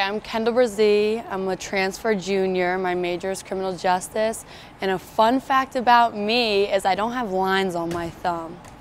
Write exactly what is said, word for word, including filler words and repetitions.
I'm Kendall Bresee. I'm a transfer junior. My major is criminal justice. And a fun fact about me is I don't have lines on my thumb.